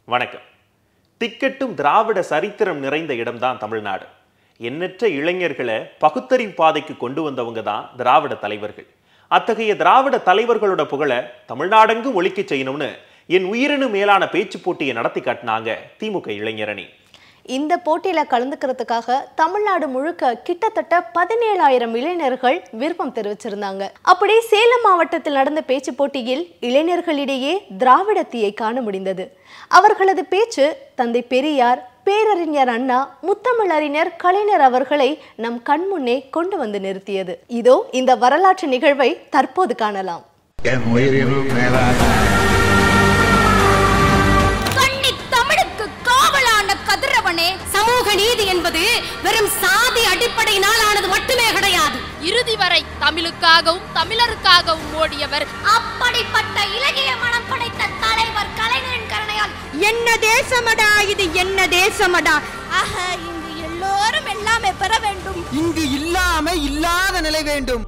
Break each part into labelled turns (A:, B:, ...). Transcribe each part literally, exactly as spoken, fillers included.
A: வணக்கம். திக்கெட்டும் திராவிட சரித்திரம் நிறைந்த இடம்தான் தமிழ்நாடு. எண்ணற்ற இளைஞர்களை பகுத்தறிவு பாதைக்கு கொண்டு வந்தவங்க தான் திராவிட தலைவர்கள். அத்தகைய திராவிட தலைவர்களோட புகழ தமிழ்நாடெங்கும் ஒலிக்க செய்யணும்னு என் உயிரினு மேலான பேச்சு போட்டியை நடத்தி காட்டினாங்க திமுக இளைஞரணி.
B: இந்த போட்டியில கலந்துக்கிறதுக்காக தமிழ்நாடு முழுக்க கிட்டத்தட்ட பதினேழாயிரம் இளைஞர்கள் விருப்பம் தெரிவிச்சிருந்தாங்க. அப்படி சேலம் மாவட்டத்தில் நடந்த பேச்சு போட்டியில் இளைஞர்களிடையே திராவிடத்தையை காண முடிந்தது. அவர்களது பேச்சு தந்தை பெரியார், பேரறிஞர் அண்ணா, முத்தமிழறிஞர் கலைஞர் அவர்களை நம் கண்முன்னே கொண்டு வந்து நிறுத்தியது. இதோ இந்த வரலாற்று நிகழ்வை தற்போது காணலாம்.
C: சமூக நீதி என்பது வெறும் சாதி அடிப்படையினால் ஆனது மட்டுமே கிடையாது.
D: இறுதி வரை தமிழுக்காகவும் தமிழருக்காகவும் ஓடியவர்.
C: அப்படிப்பட்ட இலகிய மனம் படைத்த தலைவர் கலைஞரின் கருணையால் என்ன தேசமடா இது, என்ன தேசமடா. ஆக இங்கு எல்லோரும் எல்லாமே பெற வேண்டும்.
E: இங்கு இல்லாம இல்லாத நிலை வேண்டும்.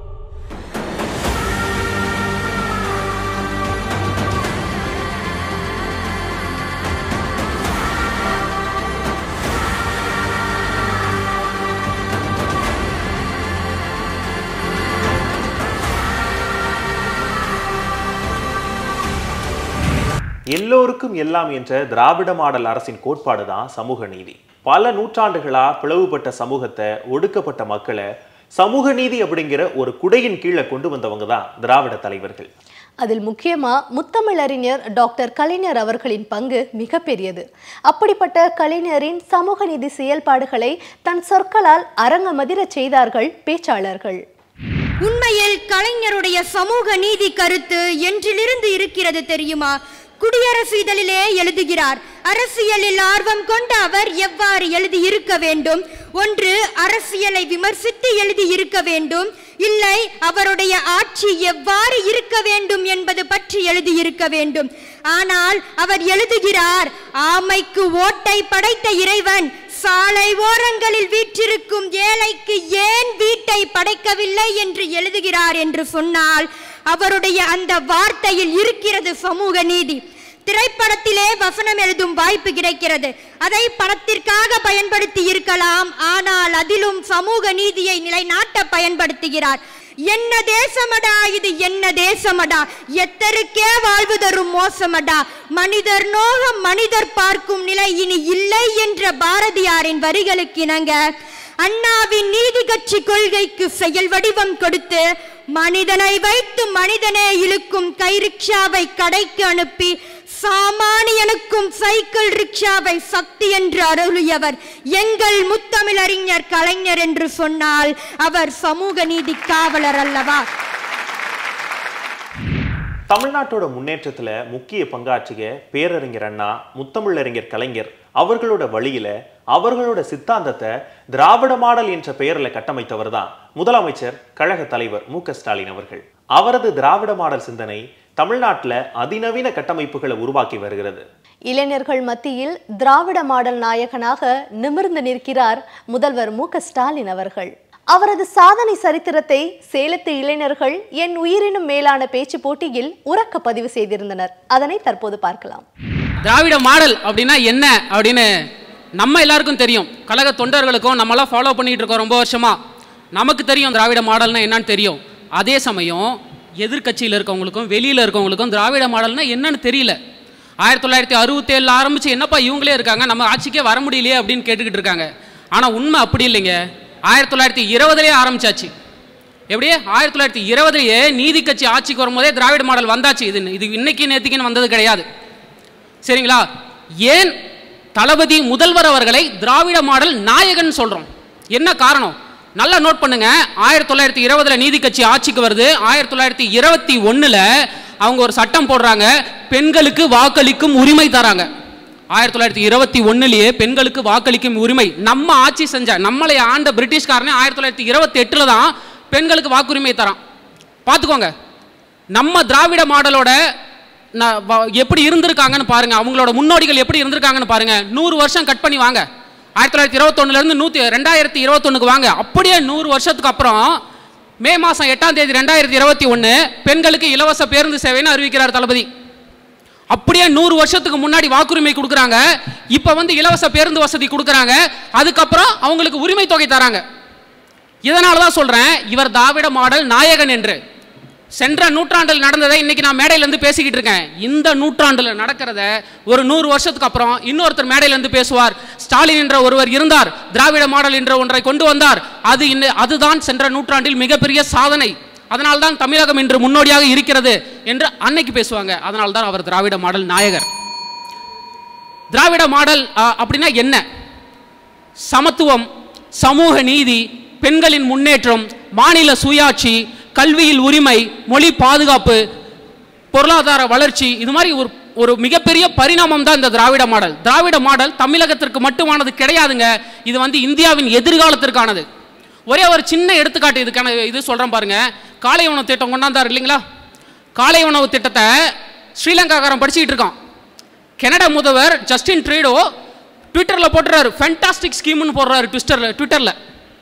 A: எல்லோருக்கும் எல்லாம் என்ற திராவிட மாடல் அரசின் கோட்பாடு தான் சமூக நீதி. பல நூற்றாண்டுகளா பிளவுபட்ட சமூகத்தை, ஒடுக்கப்பட்ட மக்களை சமூக நீதி அப்படிங்கிற ஒரு குடையின் கீழே கொண்டு வந்தவங்க தான் திராவிட தலைவர்கள்.
B: அதில் முக்கியமா முத்தமிழறிஞர் டாக்டர் கலைஞர் அவர்களின் பங்கு மிகப்பெரியது. அப்படிப்பட்ட கலைஞரின் சமூக நீதி செயல்பாடுகளை தன் சொற்களால் அரங்கமதிர செய்தார்கள் பேச்சாளர்கள்.
C: உண்மையில் கலைஞருடைய சமூக நீதி கருத்து என்றிலிருந்து இருக்கிறது தெரியுமா? குடியரசு இதழிலே எழுதுகிறார். அரசியலில் ஆர்வம் கொண்ட அவர் எவ்வாறு எழுதி இருக்க வேண்டும்? ஒன்று, அரசியலை விமர்சித்து எழுதி இருக்க வேண்டும், இல்லை அவருடைய ஆட்சி எவ்வாறு இருக்க வேண்டும் என்பது பற்றி எழுதி இருக்க வேண்டும். ஆனால் அவர் எழுதுகிறார், ஆமைக்கு ஓட்டை படைத்த இறைவன் சாலை ஓரங்களில் வீற்றிருக்கும் ஏழைக்கு ஏன் வீட்டை படைக்கவில்லை என்று எழுதுகிறார் என்று சொன்னால் அவருடைய அந்த வார்த்தையில் இருக்கிறது சமூக நீதி. திரைப்படத்திலே வசனம் எழுதும் வாய்ப்பு கிடைக்கிறது, அதை படத்திற்காக பயன்படுத்தி இருக்கலாம், ஆனால் அதிலும் சமூக நீதியை நிலைநாட்ட பயன்படுத்துகிறார். என்ன தேசமடா இது, என்ன தேசமடா, எத்தருக்கே வாழ்வு தரும் மோசமடா, மனிதர் நோகம் மனிதர் பார்க்கும் நிலை இனி இல்லை என்ற பாரதியாரின் வரிகளுக்கு இணங்க அண்ணாவின் நீதி கட்சி கொள்கைக்கு செயல் வடிவம் கொடுத்து மனிதனை வைத்து மனிதனே இழுக்கும் கை ரிக்ஷாவை கடைக்கு அனுப்பி சாமானியனுக்கும் சைக்கிள் ரிக்ஷாவை சக்தி என்று அருளியவர் எங்கள் முத்தமிழறிஞர் கலைஞர் என்று சொன்னால் அவர் சமூக நீதி காவலர் அல்லவா?
A: தமிழ்நாட்டோட முன்னேற்றத்துல முக்கிய பங்காற்றிய பேரறிஞர் அண்ணா, முத்தமிழறிஞர் கலைஞர் அவர்களோட வழியில அவர்களோட சித்தாந்தத்தை திராவிட மாடல் என்ற பெயர்ல கட்டமைத்தவர் தான் முதலமைச்சர் கழக தலைவர் மு க ஸ்டாலின் அவர்கள். அவரது திராவிட மாடல் சிந்தனை தமிழ்நாட்டில் அதிநவீன கட்டமைப்புகளை உருவாக்கி வருகிறது.
B: இளைஞர்கள் மத்தியில் திராவிட மாடல் நாயகனாக நிமிர்ந்து நிற்கிறார் முதல்வர் மு க ஸ்டாலின் அவர்கள். அவரது சாதனை சரித்திரத்தை சேலத்து இளைஞர்கள் என் உயிரினும் மேலான பேச்சு போட்டியில் உறக்க பதிவு செய்திருந்தனர். அதனை தற்போது பார்க்கலாம்.
F: திராவிட மாடல் அப்படின்னா என்ன அப்படின்னு நம்ம எல்லாருக்கும் தெரியும். கழக தொண்டர்களுக்கும் நம்மளாம் ஃபாலோ பண்ணிட்டு இருக்கோம் ரொம்ப வருஷமா. நமக்கு தெரியும் திராவிட மாடல்னா என்னன்னு தெரியும். அதே சமயம் எதிர்கட்சியில் இருக்கவங்களுக்கும் வெளியில் இருக்கவங்களுக்கும் திராவிட மாடல்னா என்னன்னு தெரியல. ஆயிரத்தி தொள்ளாயிரத்தி அறுபத்தி ஏழில் ஆரம்பிச்சு என்னப்பா இவங்களே இருக்காங்க, நம்ம ஆட்சிக்கே வர முடியலையே அப்படின்னு கேட்டுக்கிட்டு இருக்காங்க. ஆனால் உண்மை அப்படி இல்லைங்க. ஆயிரத்தி தொள்ளாயிரத்தி இருபதுலேயே ஆரம்பிச்சாச்சு. எப்படியே ஆயிரத்தி தொள்ளாயிரத்தி இருபதுலேயே நீதி கட்சி ஆட்சிக்கு வரும்போதே திராவிட மாடல் வந்தாச்சு. இது இது இன்னைக்கு நேற்றுக்குன்னு வந்தது கிடையாது. சரிங்களா? ஏன் தளபதி முதல்வர் அவர்களை திராவிட மாடல் நாயகன் சொல்கிறோம்? என்ன காரணம்? நல்லா நோட் பண்ணுங்க. ஆயிரத்தி தொள்ளாயிரத்தி இருபதுல நீதி கட்சி ஆட்சிக்கு வருது. ஆயிரத்தி தொள்ளாயிரத்தி இருபத்தி ஒன்னுல அவங்க ஒரு சட்டம் போடுறாங்க, பெண்களுக்கு வாக்களிக்கும் உரிமை தராங்க. ஆயிரத்தி தொள்ளாயிரத்தி இருபத்தி ஒன்னுலயே பெண்களுக்கு வாக்களிக்கும் உரிமை. நம்ம ஆட்சி செஞ்ச நம்மளை ஆண்ட பிரிட்டிஷ்காரனே ஆயிரத்தி தொள்ளாயிரத்தி இருபத்தி எட்டுல தான் பெண்களுக்கு வாக்குரிமை தரான். பார்த்துக்கோங்க. நம்ம திராவிட மாடலோட எப்படி இருந்திருக்காங்கன்னு பாருங்க, அவங்களோட முன்னோடிகள் எப்படி இருந்திருக்காங்கன்னு பாருங்க. நூறு வருஷம் கட் பண்ணி வாங்க. ஆயிரத்தி தொள்ளாயிரத்தி இருபத்தொன்னுல இருந்து நூத்தி ரெண்டாயிரத்தி இருபத்தொன்னுக்கு வாங்க. அப்படியே நூறு வருஷத்துக்கு அப்புறம் மே மாசம் எட்டாம் தேதி ரெண்டாயிரத்தி இருபத்தி ஒன்னு பெண்களுக்கு இலவச பேருந்து சேவைன்னு அறிவிக்கிறார் தளபதி. அப்படியே நூறு வருஷத்துக்கு முன்னாடி வாக்குரிமை கொடுக்குறாங்க, இப்ப வந்து இலவச பேருந்து வசதி கொடுக்குறாங்க, அதுக்கப்புறம் அவங்களுக்கு உரிமை தொகை தராங்க. இதனாலதான் சொல்றேன் இவர் திராவிட மாடல் நாயகன் என்று. சென்ற நூற்றாண்டில் நடந்ததை இன்னைக்கு நான் மேடையில இருந்து பேசிக்கிட்டு இருக்கேன். இந்த நூற்றாண்டில் நடக்கிறத ஒரு நூறு வருஷத்துக்கு அப்புறம் இன்னொருத்தர் மேடையில இருந்து பேசுவார். ஸ்டாலின் என்ற ஒருவர் இருந்தார், திராவிட மாடல் என்ற ஒன்றை கொண்டு வந்தார், அது அதுதான் சென்ற நூற்றாண்டில் மிகப்பெரிய சாதனை, அதனால்தான் தமிழகம் இன்று முன்னோடியாக இருக்கிறது என்று அன்னைக்கு பேசுவாங்க. அதனால்தான் அவர் திராவிட மாடல் நாயகர். திராவிட மாடல் அப்படின்னா என்ன? சமத்துவம், சமூக நீதி, பெண்களின் முன்னேற்றம், மாநில சுயாட்சி, கல்வியில் உரிமை, மொழி பாதுகாப்பு, பொருளாதார வளர்ச்சி, இது மாதிரி ஒரு ஒரு மிகப்பெரிய பரிணாமம் தான் இந்த திராவிட மாடல். திராவிட மாடல் தமிழகத்திற்கு மட்டுமானது கிடையாதுங்க, இது வந்து இந்தியாவின் எதிர்காலத்திற்கானது. ஒரே ஒரு சின்ன எடுத்துக்காட்டு இதுக்கான இது சொல்றேன் பாருங்க. காலை உணவு திட்டம் கொண்டாந்தார் இல்லைங்களா? காலை உணவு திட்டத்தை ஸ்ரீலங்காக்காரன் படிச்சுக்கிட்டு இருக்கான். கனடா முதல்வர் ஜஸ்டின் ட்ரூடோ ட்விட்டர்ல போட்டுறாரு, ஃபேண்டாஸ்டிக் ஸ்கீம்னு போடுறாரு ட்விட்டர்ல ட்விட்டர்ல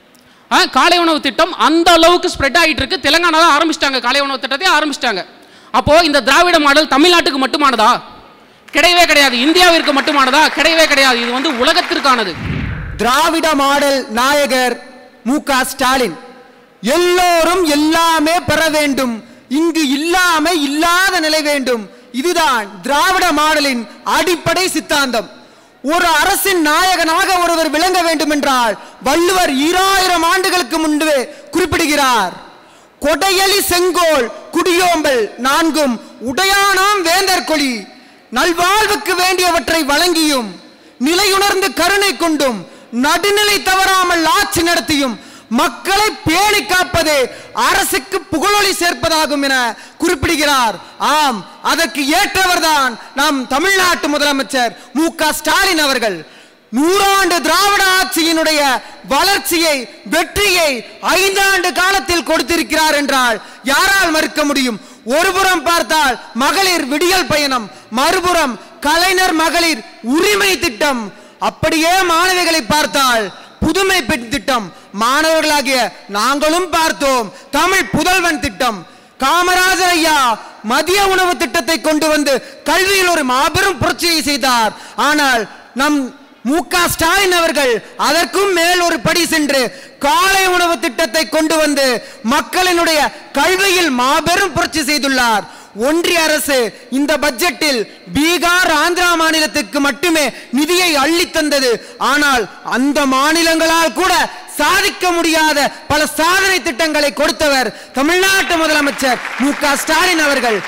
F: காலை உணவு திட்டம் அந்த அளவுக்கு ஸ்ப்ரெட் ஆகிட்டு இருக்கு. தெலுங்கானால ஆரம்பிச்சிட்டாங்க, காலை உணவு திட்டத்தை ஆரம்பிச்சிட்டாங்க. அப்போ இந்த திராவிட மாடல் தமிழ்நாட்டுக்கு மட்டுமானதா? கிடையவே கிடையாது. இந்தியாவிற்கு மட்டுமானதா? கிடையவே கிடையாது. இது வந்து உலகத்திற்கானது.
E: திராவிட மாடல் நாயகர் மு க ஸ்டாலின். எல்லோரும் எல்லாமே பெற வேண்டும், இங்கு இல்லாம இல்லாத நிலை வேண்டும். இதுதான் திராவிட மாடலின் அடிப்படை சித்தாந்தம். ஒரு அரசின் நாயகனாக ஒருவர் விளங்க வேண்டும் என்றால் வள்ளுவர் ஈராயிரம் ஆண்டுகளுக்கு முன்பே குறிப்பிடுகிறார். கொடையலி செங்கோல் குடியோம்பல் நான்கும் உடையானாம் வேந்தர் கொடி, நல்வாழ்வுக்கு வேண்டியவற்றை வழங்கியும் நிலையுணர்ந்து கருணை கொண்டும் நடுநிலை தவறாமல் ஆட்சி நடத்தியும் மக்களை பேணி காப்பது அரசுக்கு புகழொலி சேர்ப்பதாகும் என குறிப்பிடுகிறார். ஆம், அதற்கு ஏற்றவர்தான் நம் தமிழ்நாட்டு முதலமைச்சர் மு க ஸ்டாலின் அவர்கள். நூறாண்டு திராவிட ஆட்சியினுடைய வளர்ச்சியை, வெற்றியை ஐந்தாண்டு காலத்தில் கொடுத்திருக்கிறார் என்றால் யாரால் மறுக்க முடியும்? ஒருபுறம் பார்த்தால் மகளிர் விடியல் பயணம், மறுபுறம் கலைஞர் மகளிர் உரிமை திட்டம், அப்படியே மாணவிகளை பார்த்தால் புதுமை பெண் திட்டம், மாணவர்களாகிய நாங்களும் பார்த்தோம் தமிழ் புதல்வன் திட்டம். காமராஜர் ஐயா மதிய உணவு திட்டத்தை கொண்டு வந்து கல்வியில் ஒரு மாபெரும் புரட்சியை செய்தார். ஆனால் நம் மு க ஸ்டாலின் அவர்கள் அதற்கும் மேல் ஒரு படி சென்று காலை உணவு திட்டத்தை கொண்டு வந்து மக்களினுடைய கல்வியில் மாபெரும் புரட்சி செய்துள்ளார். ஒன்றிய அரசு இந்த பட்ஜெட்டில் பீகார், ஆந்திரா மாநிலத்துக்கு மட்டுமே நிதியை அள்ளி தந்தது. ஆனால் அந்த மாநிலங்களால் கூட சாதிக்க முடியாத பல சாதனை திட்டங்களை கொடுத்தவர் தமிழ்நாட்டு முதலமைச்சர் மு க ஸ்டாலின் அவர்கள்.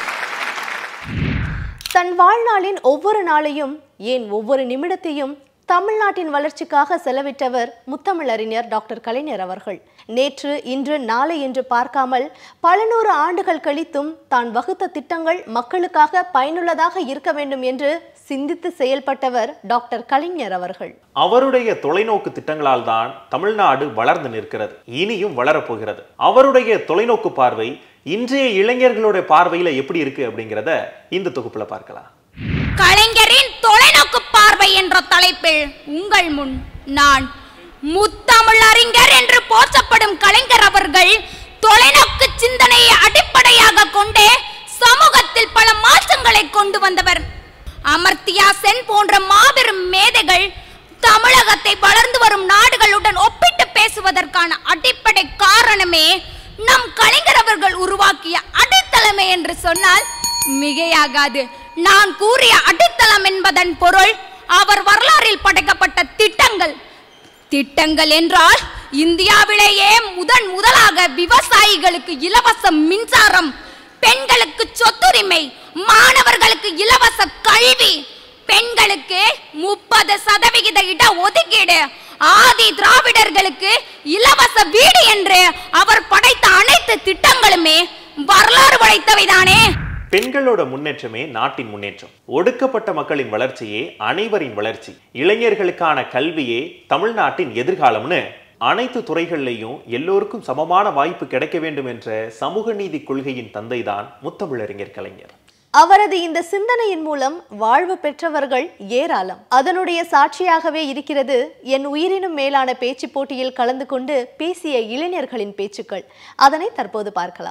B: தன் வாழ்நாளின் ஒவ்வொரு நாளையும், ஏன் ஒவ்வொரு நிமிடத்தையும் தமிழ்நாட்டின் வளர்ச்சிக்காக செலவிட்டவர் முத்தமிழறிஞர் டாக்டர் கலைஞர் அவர்கள். நேற்று, இன்று, நாளை என்று பார்க்காமல் பல நூறு ஆண்டுகள் கழித்தும் தான் வகுத்த திட்டங்கள் மக்களுக்காக பயனுள்ளதாக இருக்க வேண்டும் என்று சிந்தித்து செயல்பட்டவர் டாக்டர் கலைஞர் அவர்கள்.
A: அவருடைய தொலைநோக்கு திட்டங்களால் தான் தமிழ்நாடு வளர்ந்து நிற்கிறது, இனியும் வளரப்போகிறது. அவருடைய தொலைநோக்கு பார்வை இன்றைய இளைஞர்களுடைய பார்வையில எப்படி இருக்கு அப்படிங்கிறத இந்த தொகுப்புல பார்க்கலாம்.
C: கலைஞரின் தொலைநோக்கு பார்வை என்ற தலைப்பில் உங்கள் முன் நான் முத்தமிழறிஞர் என்று போற்றப்படும் கலைஞர் அவர்கள் தொலைநோக்கு சிந்தனையை அடிப்படையாக கொண்டே சமூகத்தில் பல மாற்றங்களை கொண்டு வந்தவர். அமர்த்தியா சென் போன்ற மாபெரும் மேதைகள் தமிழகத்தை வளர்ந்து வரும் நாடுகளுடன் ஒப்பிட்டு பேசுவதற்கான அடிப்படை காரணமே நம் கலைஞர் அவர்கள் உருவாக்கிய அடித்தளமே என்று சொன்னால் மிகையாகாது. நான் கூறிய அடித்தளம் என்பதன் பொருள் அவர் வரலாறில் படைக்கப்பட்ட திட்டங்கள். திட்டங்கள் என்றால் இந்தியாவிலேயே முதன் முதலாக விவசாயிகளுக்கு இலவச மின்சாரம், பெண்களுக்கு சொத்துரிமை, மாணவர்களுக்கு இலவச கல்வி, பெண்களுக்கு முப்பது சதவிகித இட ஒதுக்கீடு, ஆதி திராவிடர்களுக்கு இலவச வீடு என்று அவர் படைத்த அனைத்து திட்டங்களுமே வரலாறு படைத்தவைதானே.
A: பெண்களோட முன்னேற்றமே நாட்டின் முன்னேற்றம். ஒடுக்கப்பட்ட மக்களின் வளர்ச்சியே அனைவரின் வளர்ச்சி. இளைஞர்களுக்கான கல்வியே தமிழ்நாட்டின் எதிர்காலம்னு அனைத்து துறைகளிலையும் எல்லோருக்கும் சமமான வாய்ப்பு கிடைக்க வேண்டும் என்ற சமூக நீதி கொள்கையின் தந்தைதான் முத்தமிழறிஞர் கலைஞர்.
B: அவரது இந்த சிந்தனையின் மூலம் வாழ்வு பெற்றவர்கள் ஏராளம். அதனுடைய சாட்சியாகவே இருக்கிறது என் உயிரினும் மேலான பேச்சு போட்டியில் கலந்து கொண்டு பேசிய இளைஞர்களின் பேச்சுக்கள். அதனை தற்போது பார்க்கலாம்.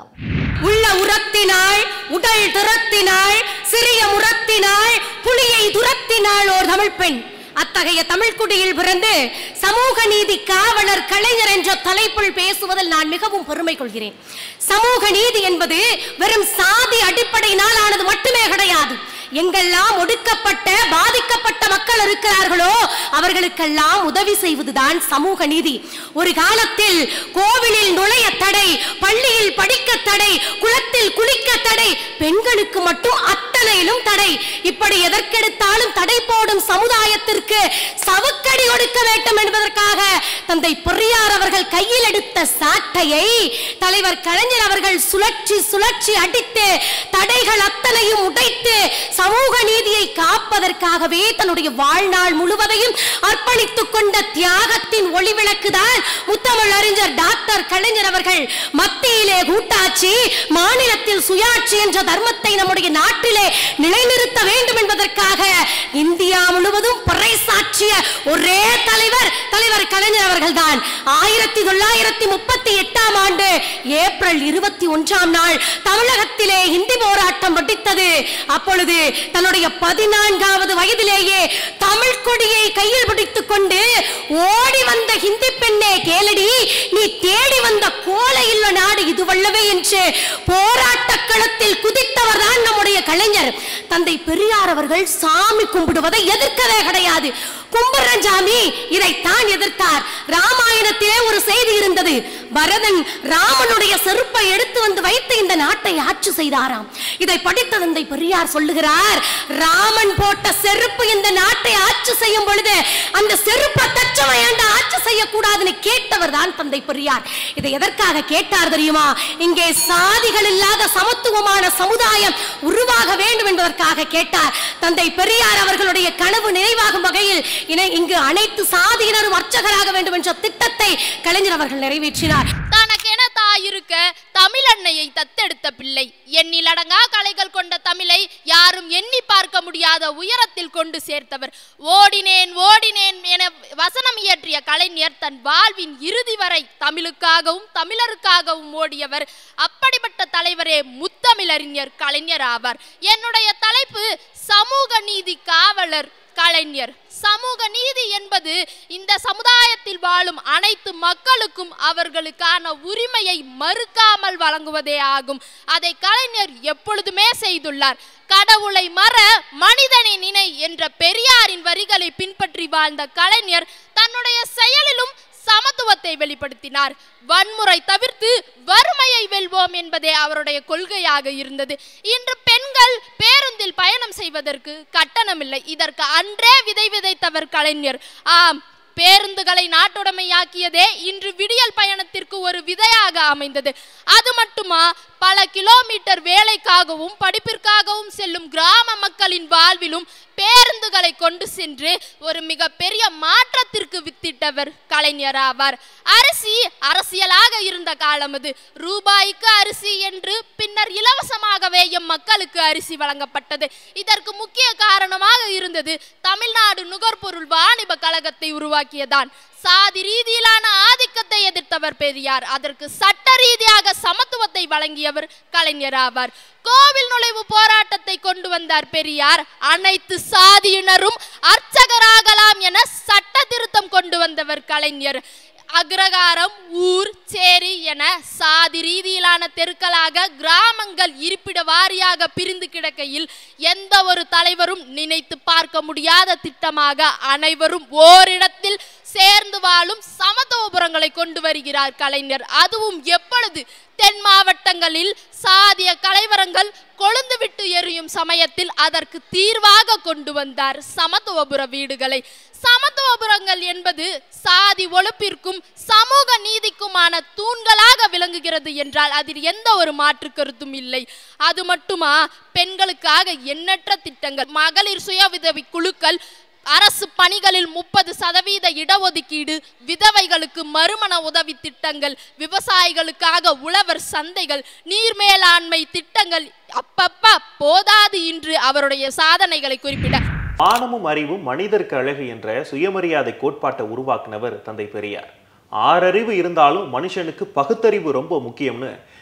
G: உள்ள உரத்தினாள், உடல் துரத்தினாள், சிறிய முரத்தினாள், புலியை துரத்தினாள் ஓர் தமிழ் பெண். அத்தகைய தமிழ்குடியில் பிறந்து சமூக நீதி காவலர் கலைஞர் என்ற தலைப்பில் பேசுவதில் நான் மிகவும் பெருமை கொள்கிறேன். சமூக நீதி என்பது வெறும் சாதி அடிப்படையினால் ஆனது மட்டுமே கிடையாது. எங்கெல்லாம் ஒடுக்கப்பட்ட பாதிக்கப்பட்ட மக்கள் இருக்கிறார்களோ அவர்களுக்கெல்லாம் உதவி செய்வதுதான் சமூக நீதி. ஒரு காலத்தில் கோவிலில் நுழைய தடை, பள்ளியில் படிக்க தடை, குளத்தில் குளிக்க தடை, பெண்களுக்கு மட்டும் அத்தனையிலும் தடை. இப்படி எதற்கெடுத்தாலும் தடை போடும் சமுதாயத்திற்கு சவுக்கடி கொடுக்க வேண்டும் என்பதற்காக தந்தை பெரியார் அவர்கள் கையில் எடுத்த சாட்டையை தலைவர் கலைஞர் அவர்கள் சுழற்சி சுழற்சி அடித்து தடைகள் அத்தனையும் உடைத்து சமூக நீதியை காப்பதற்காகவே தன்னுடைய வாழ்நாள் முழுவதையும் அர்ப்பணித்துக் கொண்ட தியாகத்தின் ஒளிவிளக்குதான் முத்தமிழ் அறிஞர் டாக்டர் கலைஞர் அவர்கள். மத்தியிலே கூட்டாட்சி, மாநிலத்தில் சுயாட்சி என்ற தர்மத்தை நம்முடைய நாட்டிலே நிலைநிறுத்த வேண்டும் என்பதற்காக இந்தியா முழுவதும் பறைசாற்றிய ஒரே தலைவர் தலைவர் கலைஞர் அவர்கள் தான். ஆயிரத்தி தொள்ளாயிரத்தி முப்பத்தி எட்டாம் ஆண்டு ஏப்ரல் இருபத்தி ஒன்றாம் நாள் தமிழகத்திலே ஹிந்தி போராட்டம் வெடித்தது. அப்பொழுது தன்னுடைய பதினான்காவது வயதிலேயே தமிழ் கொடியை கையில் பிடித்துக் கொண்டு ஓடி வந்த ஹிந்தி பெண்ணே கேளடி, நீ தேடி வந்த கோலை இல்ல நாடு இதுவல்லவே என்று போராட்ட களத்தில் குதித்தவர் தான் நம்முடைய கலைஞர். தந்தை பெரியார் அவர்கள் சாமி கும்பிடுவதை எதிர்க்கவே கிடையாது. கும்பரஞ்சாமி இதைத்தான் எதிர்த்தார். ராமாயணத்திலே ஒரு செய்தி இருந்தது. பரதன் ராமனுடைய செருப்பை எடுத்து வந்து வைத்து இந்த நாட்டை ஆட்சி செய்தாராம். இதை படித்த தந்தை பெரியார் சொல்லுகிறார், ராமன் போட்ட செருப்பு இந்த நாட்டை ஆட்சி செய்யும் பொழுது அந்த செருப்பை தச்சவன் ஏண்டா ஆட்சி செய்யக்கூடாதுன்னு கேட்டவர் தான் தந்தை பெரியார். இதை எதற்காக கேட்டார் தெரியுமா? இங்கே சாதிகள் இல்லாத சமத்துவமான சமுதாயம் உருவாக வேண்டும் என்பதற்காக கேட்டார். தந்தை பெரியார் அவர்களுடைய கனவு நினைவாகும் வகையில் இங்கு அனைத்து சாதியினரும் அர்ச்சகராக வேண்டும் என்ற திட்டத்தை கலைஞர் அவர்கள் நிறைவேற்றினார்.
D: தனக்கென தாயிருக்க தமிழன்னையை தத்தெடுத்த பிள்ளை, எண்ணிலடங்கா கலைகள் கொண்ட தமிழை யாரும் எண்ணி பார்க்க முடியாத உயரத்தில் கொண்டு சேர்த்தவர். ஓடினேன் ஓடினேன் என வசனம் இயற்றிய கலைஞர் தன் வாழ்வின் இறுதி வரை தமிழுக்காகவும் தமிழருக்காகவும் ஓடியவர். அப்படிப்பட்ட தலைவரே முத்தமிழறிஞர் கலைஞர் ஆவார். என்னுடைய தலைப்பு சமூக நீதி காவலர் கலைஞர். சமூக நீதி என்பது இந்த சமுதாயத்தில் வாழும் அனைத்து மக்களுக்கும் அவர்களுக்கான உரிமையை மறுக்காமல் வழங்குவதே ஆகும். அதை கலைஞர் எப்பொழுதுமே செய்துள்ளார். கடவுளை மற மனிதனை நினை என்ற பெரியாரின் வரிகளை பின்பற்றி வாழ்ந்த கலைஞர் தன்னுடைய செயலிலும் சமத்துவத்தை வெளிப்படுத்தினார். வன்முறை தவிர்த்து வறுமையை வெல்வோம் என்பதே அவருடைய கொள்கையாக இருந்தது. இன்று பெண்கள் பேருந்தில் பயணம் செய்வதற்கு கட்டணமில்லை. இதற்கு அன்றே விதை விதைத்தவர் கலைஞர். ஆம், பேருந்துகளை நாட்டுடைமையாக்கியதே இன்று விடியல் பயணத்திற்கு ஒரு விதையாக அமைந்தது. அது மட்டுமா, பல கிலோமீட்டர் வேலைக்காகவும் படிப்பிற்காகவும் செல்லும் கிராம மக்களின் வாழ்விலும் பேருந்துகளை கொண்டு சென்று ஒரு மிக பெரிய மாற்றத்திற்கு வித்திட்டவர் கலைஞர் ஆவார். அரிசி அரசியலாக இருந்த காலம் அது. ரூபாய்க்கு அரிசி என்று பின்னர் இலவசமாகவே எம் மக்களுக்கு அரிசி வழங்கப்பட்டது. இதற்கு முக்கிய காரணமாக இருந்தது தமிழ்நாடு நுகர்பொருள் வாணிப கழகத்தை உருவாக்கியதான். சாதி ரீதியிலான ஆதிக்கத்தை எதிர்த்தவர் பெரியார். அதற்கு சட்ட ரீதியாக சமத்துவத்தை வழங்கியவர் கலைஞர் ஆவார். கோவில் நுழைவு போராட்டத்தை கொண்டு வந்தார் பெரியார். அனைத்து சாதியினரும் அர்ச்சகராகலாம் என சட்ட திருத்தம் கொண்டு வந்தவர் கலைஞர். அக்ரகாரம், ஊர், சேரி என சாதி ரீதியிலான தெருக்களாக கிராமங்கள் இருப்பிட வாரியாக பிரிந்து கிடக்கையில் எந்த ஒரு தலைவரும் நினைத்து பார்க்க முடியாத திட்டமாக அனைவரும் ஓரிடத்தில் சேர்ந்து வாழும் சமத்துவபுரங்களை கொண்டு வருகிறார் கலைஞர். அதுவும் எப்பொழுது தென் மாவட்டங்களில் சாதிய கலைவரங்கள் கொழுந்து விட்டு எரியும் சமயத்தில் அதற்கு தீர்வாக கொண்டு வந்தார் சமத்துவபுர வீடுகளை. சமத்துவபுரங்கள் என்பது சாதி ஒழிப்பிற்கும் சமூக நீதிக்குமான தூண்களாக விளங்குகிறது என்றால் அதில் எந்த ஒரு மாற்று கருத்தும் இல்லை. அது மட்டுமா, பெண்களுக்காக எண்ணற்ற திட்டங்கள், மகளிர் சுய உதவி குழுக்கள், அரசு பணிகளில் முப்பது சதவீத இடஒதுக்கீடு, விதவைகளுக்கு மறுமண உதவி திட்டங்கள், விவசாயிகளுக்காக உழவர் சந்தைகள், நீர் மேலாண்மை திட்டங்கள் அப்பப்பா போதாது இன்று அவருடைய சாதனைகளை குறிப்பிட.
A: மானமும் அறிவும் மனிதருக்கு அழகு என்ற சுயமரியாதை கோட்பாட்டை உருவாக்குனவர் தந்தை பெரியார். ஆறறிவு இருந்தாலும் மனுஷனுக்கு பகுத்தறிவு ரொம்ப முக்கியம்னு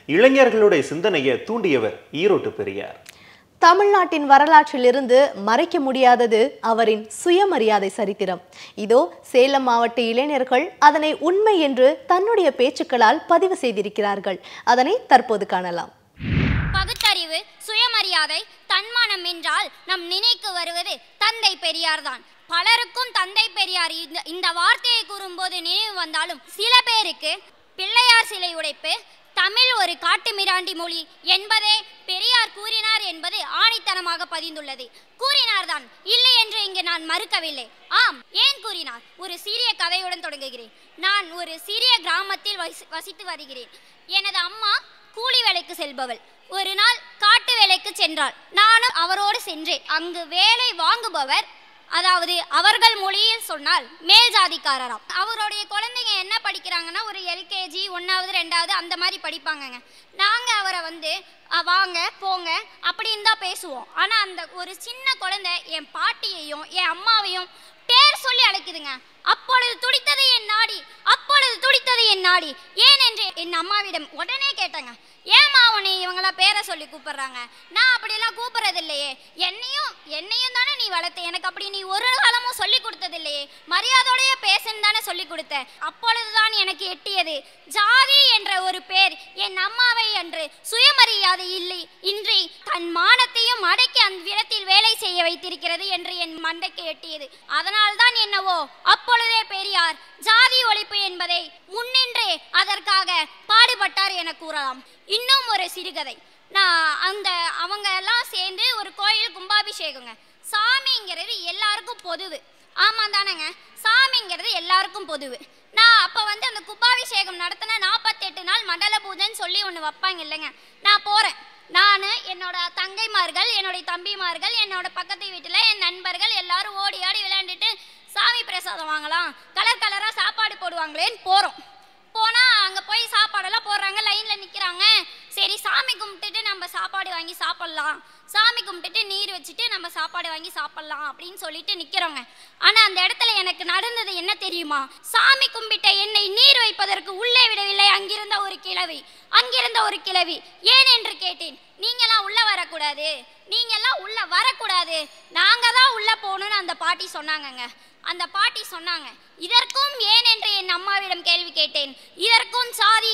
A: இளைஞர்களுடைய சிந்தனையை தூண்டியவர் ஈரோட்டு பெரியார்.
B: தமிழ்நாட்டின் வரலாற்றிலிருந்து மறைக்க முடியாதது அவரின் சுயமரியாதை சரித்திரம். இதோ சேலம் மாவட்ட இளைஞர்கள் அதனை உண்மை என்று தன்னுடைய பேச்சுக்களால் பதிவு செய்திருக்கிறார்கள். அதனை தற்போது காணலாம்.
H: பகுத்தறிவு, சுயமரியாதை, தன்மானம் என்றால் நம் நினைக்கு வருவது தந்தை பெரியார் தான். பலருக்கும் தந்தை பெரியார் இந்த வார்த்தையை கூறும்போது நினைவு வந்தாலும் சில பேருக்கு பிள்ளையார் சிலை உடைப்பு, தமிழ் ஒரு காட்டு மிராண்டி மொழி என்பதே பெரியார் கூறினார் என்பது ஆணித்தனமாக பதிந்துள்ளது. கூறினார் தான், இல்லை என்று இங்கு நான் மறுக்கவில்லை. ஆம், ஏன் கூறினார்? ஒரு சிறிய கதையுடன் தொடங்குகிறேன். நான் ஒரு சிறிய கிராமத்தில் வசித்து வருகிறேன். எனது அம்மா கூலி வேலைக்கு செல்பவள். ஒரு நாள் காட்டு வேலைக்கு சென்றாள். நானும் அவரோடு சென்றேன். அங்கு வேலை வாங்குபவர், அதாவது அவர்கள் மொழியில் சொன்னால் மேல் ஜாதிக்காரராம். அவருடைய குழந்தைங்க என்ன படிக்கிறாங்கன்னா ஒரு எல்கேஜி ஒன்னாவது ரெண்டாவது அந்த மாதிரி படிப்பாங்கங்க. நாங்கள் அவரை வந்து வாங்க போங்க அப்படின்னு தான் பேசுவோம். ஆனால் அந்த ஒரு சின்ன குழந்தை என் பாட்டியையும் என் அம்மாவையும் பேர் சொல்லி அழைக்குதுங்க. அப்பொழுது துடித்தது என் நாடி, அப்பொழுது துடித்தது என் நாடி. ஏன் என்று என் அம்மாவிடம் உடனே கேட்டாங்க, ஏமா உன்னை இவங்களா பேரை சொல்லி கூப்பிடுறாங்க? நான் அப்படியெல்லாம் கூப்பிடுறது இல்லையே. என்னையும் என்னையும் தானே நீ வளர்த்த, எனக்கு அப்படி நீ ஒரு காலமும் சொல்லி கொடுத்தது இல்லையே. மரியாதையோடைய பேசுன்னு தானே சொல்லி கொடுத்த. அப்பொழுதுதான் எனக்கு எட்டியது ஜாதி என்ற ஒரு பேர் என் அம்மாவை என்று சுயமரியாதை இல்லை இன்றி தன் மானத்தையும் அடக்கி அந்த விடத்தில் வேலை செய்ய வைத்திருக்கிறது என்று என் மண்டைக்கு எட்டியது. அதனால் தான் என்னவோ அப்பொழுதே பெரியார் ஜாதி ஒழிப்பு என்பதை முன்னின்றே அதற்காக பாடுபட்டார் என கூறலாம். இன்னும் ஒரு சிறுகதை. நான் அந்த அவங்க எல்லாம் சேர்ந்து ஒரு கோயில் கும்பாபிஷேகங்க. சாமிங்கிறது எல்லாருக்கும் பொதுவு. ஆமாம் தானேங்க, சாமிங்கிறது எல்லாருக்கும் பொதுவு. நான் அப்போ வந்து அந்த கும்பாபிஷேகம் நடத்தின நாற்பத்தெட்டு நாள் மண்டல பூஜைன்னு சொல்லி ஒன்று வைப்பாங்க இல்லைங்க. நான் போகிறேன். நான் என்னோட தங்கைமார்கள், என்னுடைய தம்பிமார்கள், என்னோட பக்கத்து வீட்டில் என் நண்பர்கள் எல்லாரும் ஓடி ஆடி விளையாண்டுட்டு சாமி பிரசாதம் வாங்கலாம், கலர் கலராக சாப்பாடு போடுவாங்களேன்னு போகிறோம். போனால் அங்கே போய் சாப்பாடெல்லாம் போடுறாங்க, லைனில் நிற்கிறாங்க. சரி, சாமி கும்பிட்டுட்டு நம்ம சாப்பாடு வாங்கி சாப்பிட்லாம், சாமி கும்பிட்டுட்டு நீர் வச்சுட்டு நம்ம சாப்பாடு வாங்கி சாப்பிட்லாம் அப்படின்னு சொல்லிட்டு நிற்கிறோங்க. ஆனால் அந்த இடத்துல எனக்கு நடந்தது என்ன தெரியுமா? சாமி கும்பிட்ட என்னை நீர் வைப்பதற்கு உள்ளே விடவில்லை அங்கிருந்த ஒரு கிழவி. அங்கிருந்த ஒரு கிழவி ஏன் என்று கேட்டேன். நீங்களாம் உள்ள வரக்கூடாது, நீங்கெல்லாம் உள்ள வரக்கூடாது, நாங்கள் தான் உள்ள போகணுன்னு அந்த பாட்டி சொன்னாங்கங்க. அந்த பாட்டி சொன்னாங்க. இதற்கும் ஏன் என்று என் அம்மாவிடம் கேள்வி கேட்டேன். இதற்கும் சாதி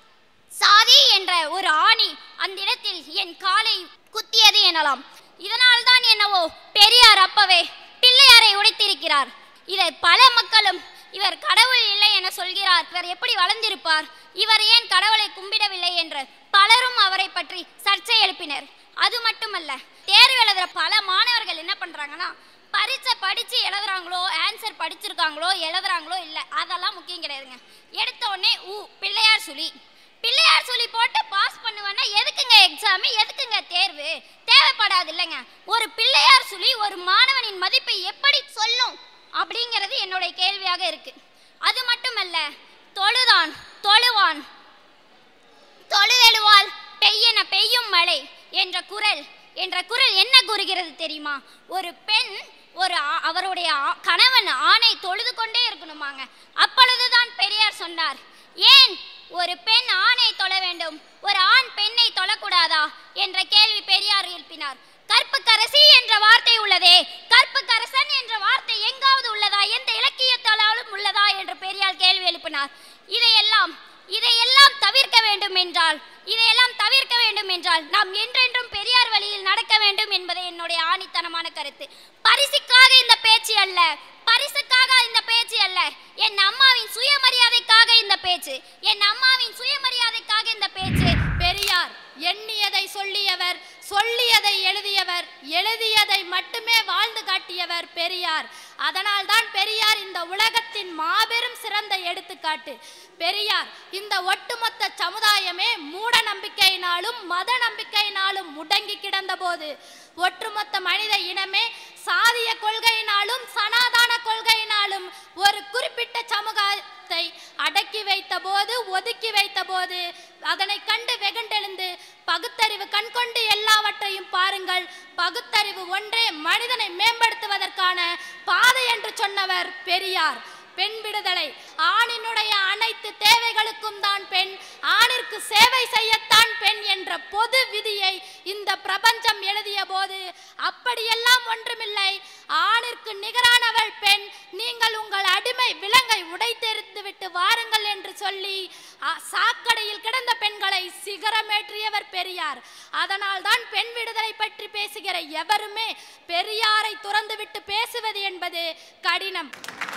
H: சாதி என்ற ஒரு ஆணி அந்த இடத்தில் என் காலை குத்தியது எனலாம். இதனால் தான் என்னவோ பெரியார் அப்பவே பிள்ளையாரை உடைத்திருக்கிறார். இதை பல மக்களும் இவர் கடவுள் இல்லை என சொல்கிறார், இவர் எப்படி வளர்ந்திருப்பார், இவர் ஏன் கடவுளை கும்பிடவில்லை என்று பலரும் அவரை பற்றி சர்ச்சை எழுப்பினர். அது மட்டுமல்ல, தேர்வு எழுதுற பல மாணவர்கள் என்ன பண்றாங்கன்னா, பரீட்சை படிச்சு எழுதுறாங்களோ, ஆன்சர் படிச்சிருக்காங்களோ எழுதுறாங்களோ இல்லை, அதெல்லாம் முக்கியம் கிடையாதுங்க. எடுத்த உடனே ஊ பிள்ளையார் சொல்லி பிள்ளையார் சொல்லி போட்டு பாஸ் பண்ணுவேன்னா எதுக்குங்க எக்ஸாமு, எதுக்குங்க தேர்வு? தேவைப்படாது இல்லைங்க. ஒரு பிள்ளையார் சொல்லி ஒரு மாணவனின் மதிப்பை எப்படி சொல்லும் அப்படிங்கிறது என்னுடைய கேள்வியாக இருக்கு. அது மட்டுமல்ல, தொழுதான் தொழுவான் தொழுதெழுவால் பெய்யன பெய்யும் மழை என்ற குரல் என்ற குரல் என்ன கூறுகிறது தெரியுமா? ஒரு பெண் ஒரு அவருடைய கணவன் ஆணை தொழுது கொண்டே இருக்கணுமாங்க. அப்பொழுதுதான் பெரியார் சொன்னார், ஏன் ஒரு பெண் ஆணை தொழ வேண்டும், ஒரு ஆண் பெண்ணை தொழக்கூடாதா என்ற கேள்வி பெரியார் எழுப்பினார். கற்புக்கரசி என்ற வார்த்தை உள்ளதே, கற்புக்கரசன் என்ற வார்த்தை எங்காவது உள்ளதா, எந்த இலக்கியத்தாலும் உள்ளதா என்று பெரியார் கேள்வி எழுப்பினார். இதையெல்லாம் இதையெல்லாம் தவிர்க்க வேண்டும் என்றால் இதையெல்லாம் தவிர்க்க வேண்டும் என்றால் நாம் என்றென்றும் பெரியார் வழியில் நடக்க வேண்டும் என்பதே என்னுடைய ஆணித்தனமான கருத்து. பரிசுக்காக இந்த பேச்சு அல்ல, பரிசுக்காக இந்த பேச்சு அல்ல, என் அம்மாவின் சுயமரியாதைக்காக இந்த பேச்சு, என் அம்மாவின் சுயமரியாதைக்காக இந்த பேச்சு.
D: பெரியார் எண்ணியதை சொல்லியவர், சொல்லியதை எழுதியவர், எழுதியதை மட்டுமே வாழ்ந்து காட்டியவர் பெரியார். அதனால் தான் பெரியார் இந்த உலகத்தின் மாபெரும் சிறந்த எடுத்துக்காட்டு. பெரியார் இந்த ஒட்டுமொத்த சமுதாயமே மூட நம்பிக்கையினாலும் மத நம்பிக்கையினாலும் முடங்கி கிடந்த போது, ஒட்டுமொத்த மனித இனமே சாதிய கொள்கையினாலும் சனாதன கொள்கையினாலும் ஒரு குறிப்பிட்ட சமூகத்தை அடக்கி வைத்த போது, ஒதுக்கி வைத்த போது, அதனை கண்டு வெகுண்டெழுந்து பகுத்தறிவு கண்கொண்டு எல்லாவற்றையும் பாருங்கள், பகுத்தறிவு ஒன்றே மனிதனை மேம்படுத்துவதற்கான பாதை என்று சொன்னவர் பெரியார். பெண் விடுதலை. ஆணினுடைய அனைத்து தேவைகளுக்கும் தான் பெண், ஆணிற்கு சேவை செய்யத்தான் பெண் என்ற பொது விதியை இந்த பிரபஞ்சம் எழுதிய போது அப்படியெல்லாம் ஒன்றுமில்லை, ஆணிற்கு நிகரானவள் பெண், நீங்கள் உங்கள் அடிமை விலங்கை உடைத்தெறிந்து விட்டு வாருங்கள் என்று சொல்லி சாக்கடையில் கிடந்த பெண்களை சிகரமேற்றியவர் பெரியார். அதனால் தான் பெண் விடுதலை பற்றி பேசுகிற எவருமே பெரியாரை துறந்துவிட்டு பேசுவது என்பது கடினம்.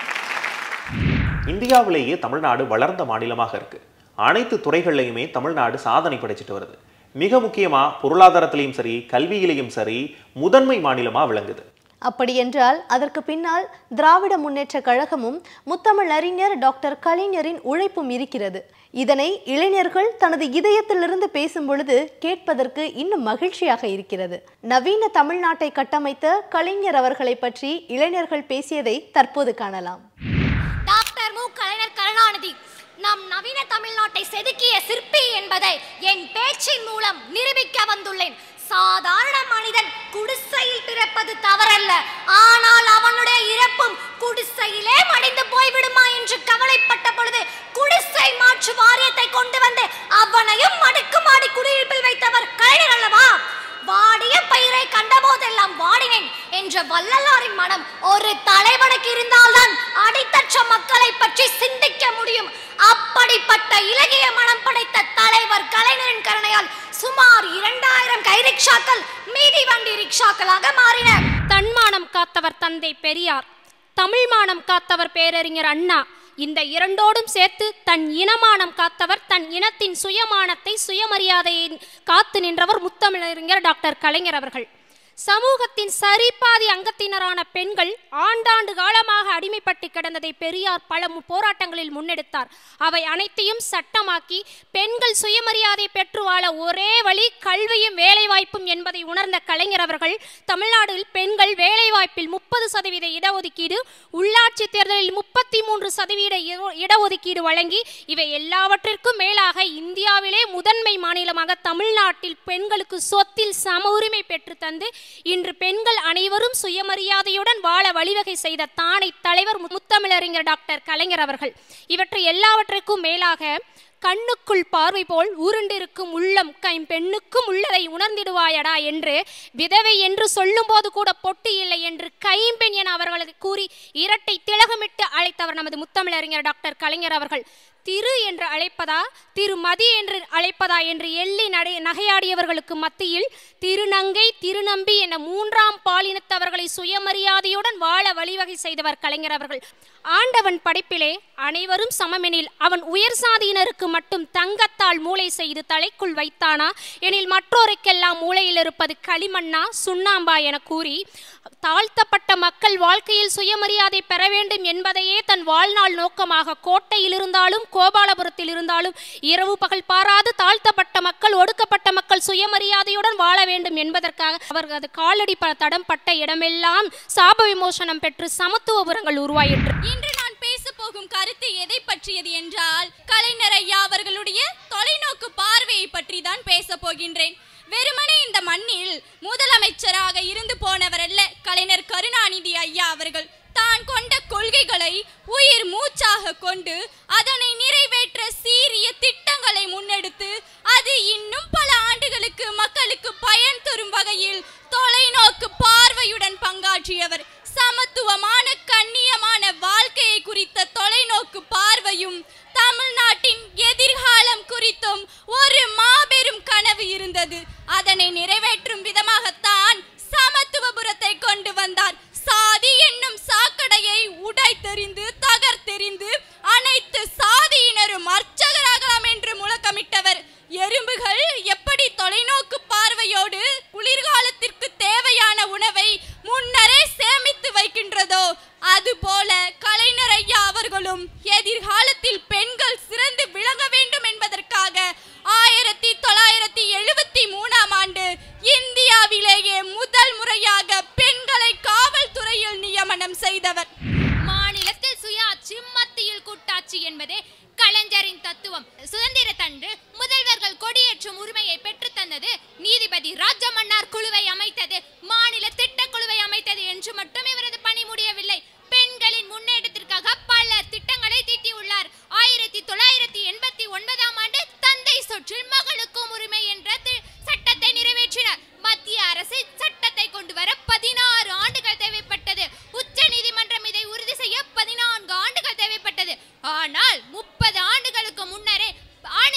A: இந்தியாவிலேயே தமிழ்நாடு வளர்ந்த மாநிலமாக இருக்கு. அனைத்து துறைகள்லையுமே தமிழ்நாடு சாதனை படைச்சிட்டு வருது. மிக முக்கியமா பொருளாதாரத்திலையும் சரி, கல்வியிலையும் சரி, முதன்மை மாநிலமா விளங்குது.
B: அப்படியென்றால் அதற்கு பின்னால் திராவிட முன்னேற்ற கழகமும் முத்தமிழ் அறிஞர் டாக்டர் கலைஞரின் உழைப்பும் இருக்கிறது. இதனை இளைஞர்கள் தனது இதயத்திலிருந்து பேசும் பொழுது கேட்பதற்கு இன்னும் மகிழ்ச்சியாக இருக்கிறது. நவீன தமிழ்நாட்டை கட்டமைத்த கலைஞர் அவர்களை பற்றி இளைஞர்கள் பேசியதை தற்போது காணலாம்.
H: டாக்டர் மு கலைஞர் கருணாநிதி நம் நவீன தமிழ்நாட்டை செதுக்கிய சிற்பி என்பதை என் பேச்சின் மூலம் நிரூபிக்க வந்துள்ளேன். சாதாரண மனிதன் குடிசையில் பிறப்பது தவறல்ல, ஆனால் அவனுடைய இறப்பும் குடிசையிலே மடிந்து போய்விடுமா என்று கவலைப்பட்ட பொழுது குடிசை மாற்று வாரியத்தை கொண்டு வந்து அவனையும் அடுக்குமாடி குடியிருப்பில் வைத்தவர் கலைஞர் அல்லவா? வாடிய பயிரை கண்டபோதெல்லாம் வாடினேன் என்ற வள்ளலாரின் மனம் ஒரு தலைவனுக்கு இருந்தால்தான் அடித்தற்ற மக்களை பற்றி சிந்திக்க முடியும். அப்படிப்பட்ட இலகிய மனம் படைத்த தலைவர் கலைஞரின் கருணையால் சுமார் இரண்டாயிரம் கை ரிக்ஷாக்கள் மீதி வண்டி ரிக்ஷாக்களாக மாறின.
C: தன்மானம் காத்தவர் தந்தை பெரியார், தமிழ் மானம் காத்தவர் பேரறிஞர் அண்ணா. இந்த இரண்டோடும் சேர்த்து தன் இனமானம் காத்தவர், தன் இனத்தின் சுயமானத்தை சுயமரியாதையை காத்து நின்றவர் முத்தமிழறிஞர் டாக்டர் கலைஞர் அவர்கள். சமூகத்தின் சரிபாதி அங்கத்தினரான பெண்கள் ஆண்டாண்டு காலமாக அடிமைப்பட்டு கிடந்ததை பெரியார் பல போராட்டங்களில் முன்னெடுத்தார். அவை அனைத்தையும் சட்டமாக்கி பெண்கள் சுயமரியாதை பெற்று வாழ ஒரே வழி கல்வியும் வேலைவாய்ப்பும் என்பதை உணர்ந்த கலைஞர் அவர்கள் தமிழ்நாட்டில் பெண்கள் வேலைவாய்ப்பில் முப்பது சதவீத இடஒதுக்கீடு, உள்ளாட்சி தேர்தலில் முப்பத்தி மூன்று சதவீத இடஒதுக்கீடு வழங்கி இவை எல்லாவற்றிற்கும் மேலாக இந்தியாவிலே முதன்மை மாநிலமாக தமிழ்நாட்டில் பெண்களுக்கு சொத்தில் சம உரிமை பெற்று தந்து இன்று பெண்கள் அனைவரும் சுயமரியாதையுடன் வாழ வழிவகை செய்த தானை தலைவர் முத்தமிழறிஞர் டாக்டர் கலைஞர் அவர்கள். இவற்றை எல்லாவற்றிற்கும் மேலாக கண்ணுக்குள் பார்வை போல் உருண்டிருக்கும் உள்ளம் கைம்பெண்ணுக்கும் உள்ளதை உணர்ந்திடுவாயடா என்று விதவை என்று சொல்லும் போது கூட பொட்டு இல்லை என்று கைம்பெண் என அவர்களுக்கு கூறி இரட்டை திலகமிட்டு அழைத்தவர் நமது முத்தமிழறிஞர் டாக்டர் கலைஞர் அவர்கள். திரு என்று அழைப்பதா திருமதி என்று அழைப்பதா என்று எள்ளி நடை நகையாடியவர்களுக்கு மத்தியில் திருநங்கை திருநம்பி என மூன்றாம் பாலினத்தவர்களை சுயமரியாதையுடன் வாழ வழிவகை செய்தவர் கலைஞர் அவர்கள். ஆண்டவன் படைப்பிலே அனைவரும் சமமெனில் அவன் உயர் சாதியினருக்கு மட்டும் தங்கத்தால் மூளை செய்து தலைக்குள் வைத்தானா எனில் மற்றோருக்கெல்லாம் மூளையில் இருப்பது களிமண்ணா சுண்ணாம்பா என கூறி தாழ்த்தப்பட்ட மக்கள் வாழ்க்கையில் சுயமரியாதை பெற வேண்டும் என்பதையே தன் வாழ்நாள் நோக்கமாக கோட்டையில் இருந்தாலும் கோபாலபுரத்தில் இருந்தாலும் இரவு பகல் பாராது தாழ்த்தப்பட்ட மக்கள் ஒடுக்கப்பட்ட மக்கள் சுயமரியாதையுடன் வாழ வேண்டும் என்பதற்காக அவர்களது காலடி தடம் பட்ட இடமெல்லாம் சாப விமோசனம் பெற்று சமத்துவபுரங்கள் உருவாயிற்று.
D: இன்று நான் பேச போகும் கருத்து எதை பற்றியது என்றால் கலைஞர் ஐயா அவர்களுடைய தொலைநோக்கு பார்வையை பற்றி தான் பேச போகின்றேன். வெறுமனே இந்த மண்ணில் முதலமைச்சராக இருந்து போனவர் அல்ல கலைஞர் கருணாநிதி ஐயா அவர்கள். தான் கொண்ட கொள்கைகளை உயிர் மூச்சாக கொண்டு அதனை நிறைவேற்ற சீரிய திட்டங்களை முன்னெடுத்து அது இன்னும் பல ஆண்டுகளுக்கு மக்களுக்கு பயன் தரும் வகையில் தொலைநோக்கு பார்வையுடன் பங்காற்றியவர். சமத்துவமான கண்ணியமான வாழ்க்கையை குறித்த தொலைநோக்கு பார்வையும் தமிழ்நாட்டின் எதிர்காலம் குறித்தும் ஒரு மாபெரும் கனவு இருந்தது. அதனை நிறைவேற்றும் விதமாகத்தான் சமத்துவபுரத்தை கொண்டு வந்தார். சாதி என்னும் சாக்கடையை உடைத்தெறிந்து தகர்த்தெறிந்து அனைத்து சாதியினரும் அர்ச்சகராகலாம் என்று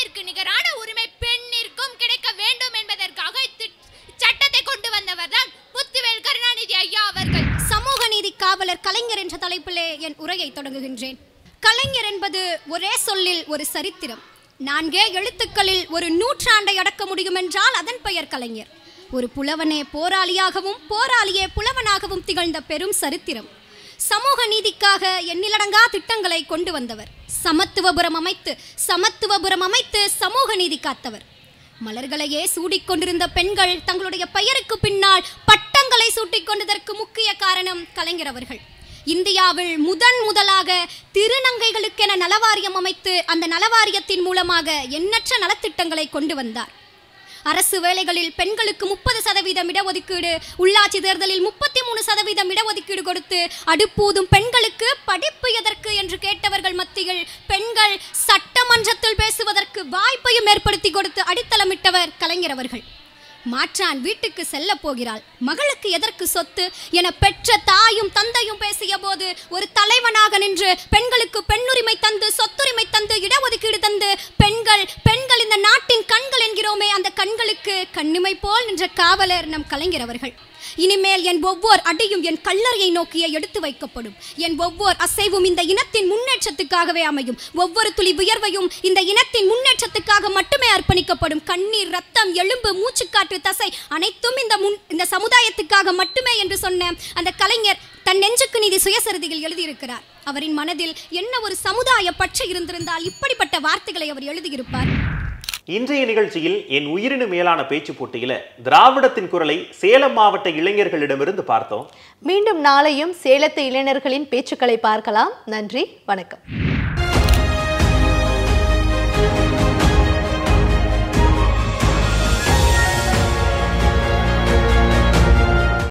D: ஆணிற்கு நிகரான உரிமை பெண்ணிற்கும் கிடைக்க வேண்டும் என்பதற்காக சட்டத்தை கொண்டு வந்தவர் தான் முத்துவேல் கருணாநிதி ஐயா அவர்கள்.
I: சமூக நீதி காவலர் கலைஞர் என்ற தலைப்பிலே என் உரையை தொடங்குகின்றேன். கலைஞர் என்பது ஒரே சொல்லில் ஒரு சரித்திரம். நான்கே எழுத்துக்களில் ஒரு நூற்றாண்டை அடக்க முடியும் என்றால் அதன் பெயர் கலைஞர். ஒரு புலவனே போராளியாகவும் போராளியே புலவனாகவும் திகழ்ந்த பெரும் சரித்திரம். சமூக நீதிக்காக எண்ணிலடங்கா திட்டங்களை கொண்டு வந்தவர். சமத்துவபுரம் அமைத்து சமத்துவபுரம் அமைத்து சமூக நீதி காத்தவர். மலர்களையே சூடிக்கொண்டிருந்த பெண்கள் தங்களுடைய பெயருக்கு பின்னால் பட்டங்களை சூட்டிக் கொண்டதற்கு முக்கிய காரணம் கலைஞர் அவர்கள். இந்தியாவில் முதன் முதலாக திருநங்கைகளுக்கென நலவாரியம் அமைத்து அந்த நலவாரியத்தின் மூலமாக எண்ணற்ற நலத்திட்டங்களை கொண்டு வந்தார். அரசு வேலைகளில் பெண்களுக்கு முப்பது சதவீதம் இடஒதுக்கீடு, உள்ளாட்சி தேர்தலில் முப்பத்தி மூணு சதவீதம் இடஒதுக்கீடு கொடுத்து அடுப்பூதும் பெண்களுக்கு படிப்பு எதற்கு என்று கேட்டவர்கள் மத்தியில் பெண்கள் சட்டமன்றத்தில் பேசுவதற்கு வாய்ப்பையும் ஏற்படுத்தி கொடுத்து அடித்தளமிட்டவர் கலைஞர் அவர்கள். மாற்றான் வீட்டுக்கு செல்ல போகிறாள், மகளுக்கு எதற்கு சொத்து என பெற்ற தாயும் தந்தையும் பேசிய போது ஒரு தலைவனாக நின்று பெண்களுக்கு பெண்ணுரிமை தந்து சொத்துரிமை தந்து இடஒதுக்கீடு தந்து பெண்கள் பெண்கள் இந்த நாட்டின் கண்கள் என்கிறோமே அந்த கண்களுக்கு கண்ணிமை போல் நின்ற காவலர் நம் கலைஞர் அவர்கள். இனிமேல் என் ஒவ்வொரு அடியும் என் கல்லறையை நோக்கிய எடுத்து வைக்கப்படும். என் ஒவ்வொரு அசைவும் இந்த இனத்தின் முன்னேற்றத்துக்காகவே அமையும். ஒவ்வொரு துளி உயர்வையும் இந்த இனத்தின் முன்னேற்றத்துக்காக மட்டுமே அர்ப்பணிக்கப்படும். கண்ணீர், ரத்தம், எலும்பு, மூச்சுக்காற்று, தசை அனைத்தும் இந்த முன் இந்த சமுதாயத்துக்காக மட்டுமே என்று சொன்ன அந்த கலைஞர் தன் நெஞ்சுக்கு நீதி சுயசரிதையில் எழுதியிருக்கிறார். அவரின் மனதில் என்ன ஒரு சமுதாய பற்று இருந்திருந்தால் இப்படிப்பட்ட வார்த்தைகளை அவர் எழுதியிருப்பார்.
A: இன்றைய நிகழ்ச்சியில் என் உயிரினு மேலான பேச்சு போட்டியில திராவிடத்தின் குரலை சேலம் மாவட்ட இளைஞர்களிடமிருந்து பார்த்தோம்.
B: மீண்டும் நாளையும் சேலத்து இளைஞர்களின் பேச்சுக்களை பார்க்கலாம். நன்றி, வணக்கம்.